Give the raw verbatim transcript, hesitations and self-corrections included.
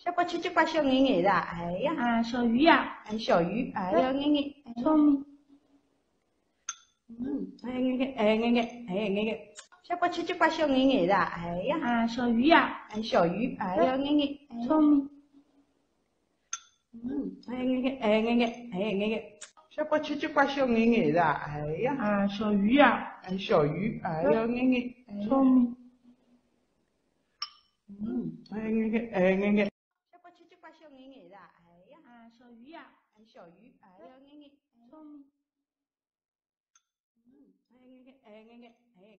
小瓜吃这瓜小眼眼的，哎呀， 啊，小鱼呀， 哎，小鱼，哎呀，眼眼， 聪明， 嗯，哎眼眼，哎眼眼，哎眼眼，小瓜吃这瓜小眼眼的，哎呀， 啊，小鱼呀， 哎，小鱼，哎呀，眼眼， 聪明， 嗯，哎眼眼，哎眼眼，哎眼眼，小瓜吃这瓜小眼眼的，哎呀， 啊，小鱼呀， 哎，小鱼，哎呀，眼眼， 聪明， 嗯，哎眼眼，哎眼眼，小瓜吃这瓜小眼眼的，哎呀， 啊，小鱼呀， 哎小鱼，哎呀眼眼， 聪明。 嗯，哎眼眼，哎眼眼，哎。